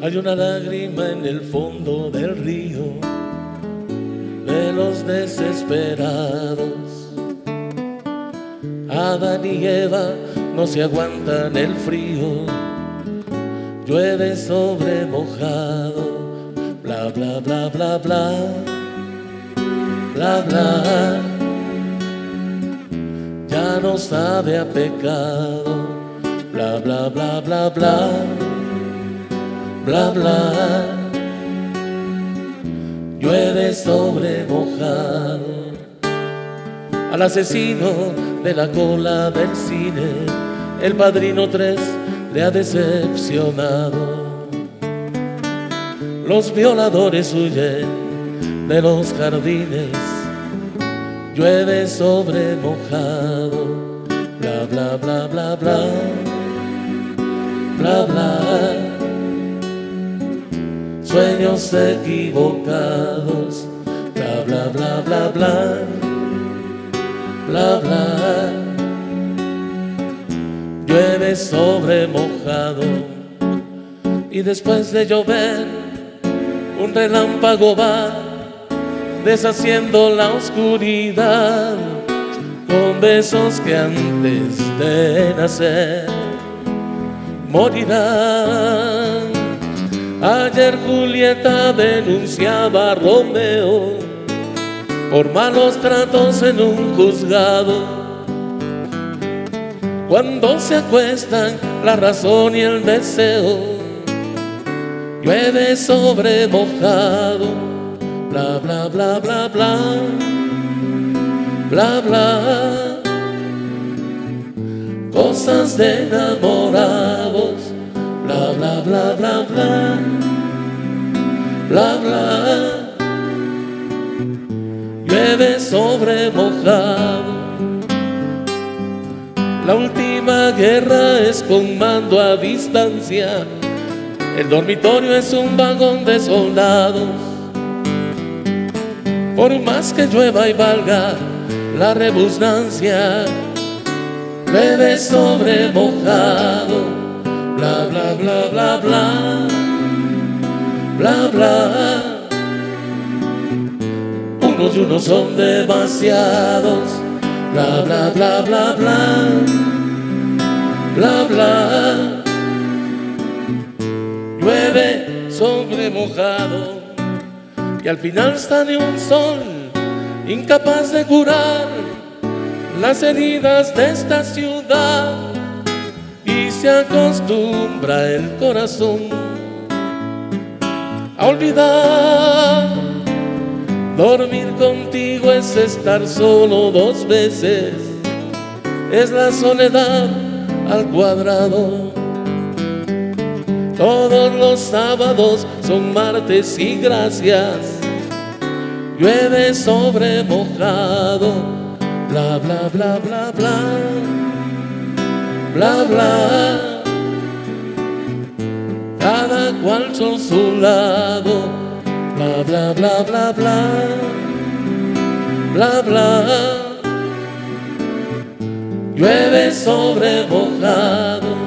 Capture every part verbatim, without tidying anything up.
Hay una lágrima en el fondo del río de los desesperados. Adán y Eva no se aguantan el frío, llueve sobre mojado. Bla, bla, bla, bla, bla, bla, bla. Ya no sabe a pecado. Bla, bla, bla, bla, bla, bla, bla. Llueve sobre mojado. Al asesino de la cola del cine, El Padrino tres le ha decepcionado. Los violadores huyen de los jardines, llueve sobre mojado. Bla, bla, bla, bla, bla, bla, bla. Sueños equivocados. Bla, bla, bla, bla, bla, bla, bla. Llueve sobre mojado. Y después de llover, un relámpago va deshaciendo la oscuridad con besos que antes de nacer morirán. Ayer Julieta denunciaba a Romeo por malos tratos en un juzgado. Cuando se acuestan la razón y el deseo, llueve sobre mojado. Bla, bla, bla, bla, bla, bla, bla. Cosas de enamorados. Bla, bla, bla, bla, bla, bla, bla. Llueve sobre mojado. La última guerra es con mando a distancia. El dormitorio es un vagón de soldados. Por más que llueva y valga la rebusnancia, llueve sobre mojado. Bla, bla, bla, bla, bla, bla, bla. Unos y unos son demasiados. Bla, bla, bla, bla, bla, bla, bla. Llueve sobre mojado. Y al final sale un sol incapaz de curar las heridas de esta ciudad. Y se acostumbra el corazón a olvidar. Dormir contigo es estar solo dos veces, es la soledad al cuadrado. Todos los sábados son martes y gracias, llueve sobre mojado. Bla, bla, bla, bla, bla, bla, bla. Cada cual por su lado. Bla, bla, bla, bla, bla, bla, bla. Llueve sobre mojado.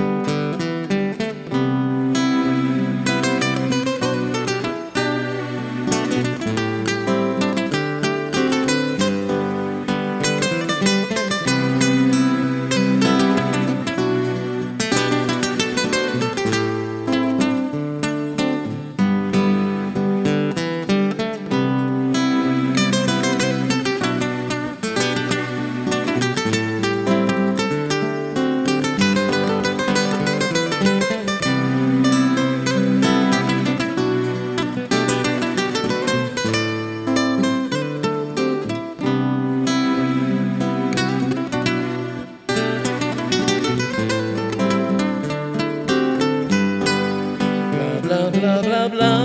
Bla, bla, bla, bla,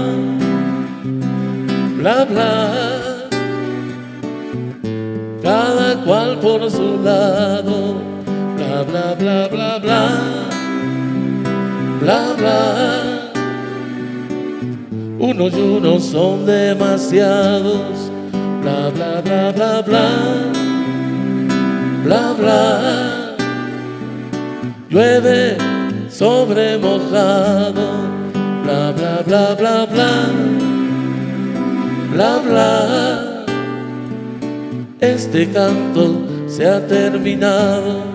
bla, bla. Cada cual por su lado. Bla, bla, bla, bla, bla, bla, bla. Unos y unos son demasiados. Bla, bla, bla, bla, bla, bla, bla. Llueve sobre mojado. bla, bla, bla, bla, bla, bla, bla. Este canto se ha terminado.